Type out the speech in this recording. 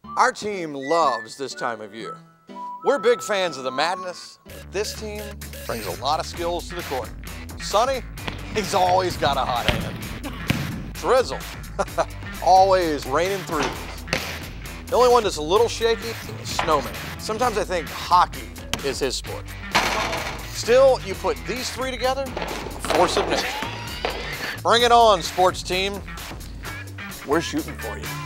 Our team loves this time of year. We're big fans of the madness, but this team brings a lot of skills to the court. Sonny, he's always got a hot hand. Drizzle, always raining threes. The only one that's a little shaky is Snowman. Sometimes I think hockey is his sport. Still, you put these three together, force of nature. Bring it on, sports team. We're shooting for you.